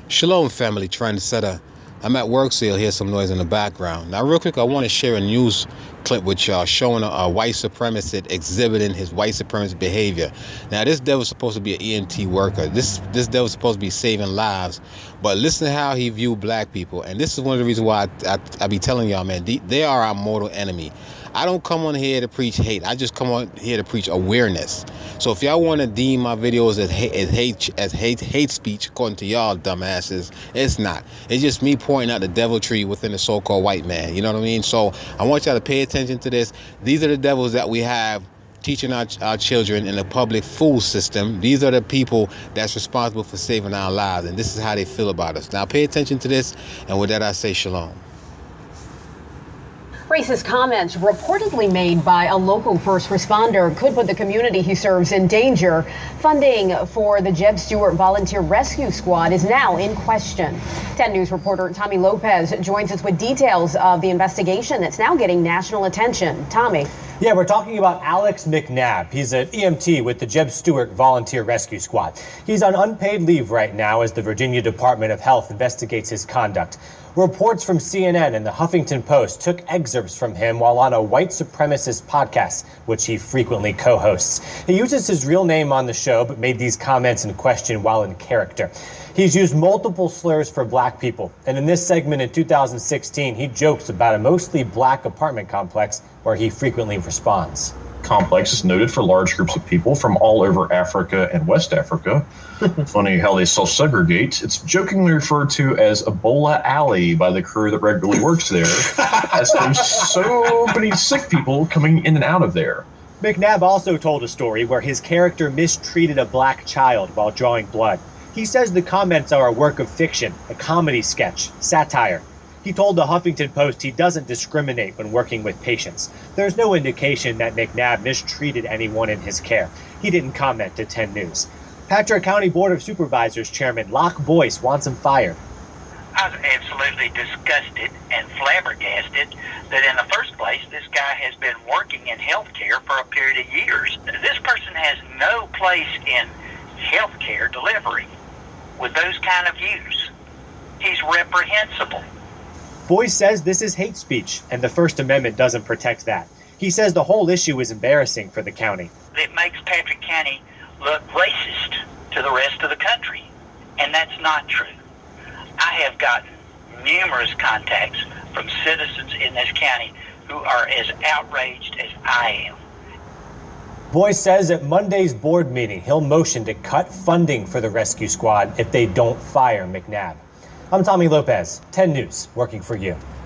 Shalom, family, trying to set a... I'm at work, so you'll hear some noise in the background. Now, real quick, I want to share a news clip with y'all showing a white supremacist exhibiting his white supremacist behavior. Now, this devil's supposed to be an EMT worker. This devil's supposed to be saving lives. But listen to how he viewed black people. And this is one of the reasons why I be telling y'all, man, they are our mortal enemy. I don't come on here to preach hate. I just come on here to preach awareness. So if y'all want to deem my videos as hate speech, according to y'all dumbasses, it's not. It's just me pointing out the deviltry within the so-called white man. You know what I mean? So I want y'all to pay attention to this. These are the devils that we have teaching our children in the public food system. These are the people that's responsible for saving our lives, and this is how they feel about us. Now pay attention to this, and with that I say shalom. Racist comments reportedly made by a local first responder could put the community he serves in danger. Funding for the Jeb Stuart Volunteer Rescue Squad is now in question. 10 News reporter Tommy Lopez joins us with details of the investigation that's now getting national attention. Tommy. Yeah, we're talking about Alex McNabb. He's an EMT with the Jeb Stuart Volunteer Rescue Squad. He's on unpaid leave right now as the Virginia Department of Health investigates his conduct. Reports from CNN and the Huffington Post took excerpts from him while on a white supremacist podcast, which he frequently co-hosts. He uses his real name on the show, but made these comments in question while in character. He's used multiple slurs for black people, and in this segment in 2016, he jokes about a mostly black apartment complex where he frequently responds. Complex is noted for large groups of people from all over Africa and West Africa. Funny how they self-segregate. It's jokingly referred to as Ebola Alley by the crew that regularly works there, as there's so many sick people coming in and out of there. McNabb also told a story where his character mistreated a black child while drawing blood. He says the comments are a work of fiction, a comedy sketch, satire. He told the Huffington Post he doesn't discriminate when working with patients. There's no indication that McNabb mistreated anyone in his care. He didn't comment to 10 News. Patrick County Board of Supervisors Chairman Locke Boyce wants him fired. I was absolutely disgusted and flabbergasted that in the first place, this guy has been working in healthcare for a period of years. This person has no place in healthcare delivery with those kind of views. He's reprehensible. Boyce says this is hate speech, and the First Amendment doesn't protect that. He says the whole issue is embarrassing for the county. It makes Patrick County look racist to the rest of the country, and that's not true. I have gotten numerous contacts from citizens in this county who are as outraged as I am. Boyce says at Monday's board meeting, he'll motion to cut funding for the rescue squad if they don't fire McNabb. I'm Tommy Lopez, 10 News, working for you.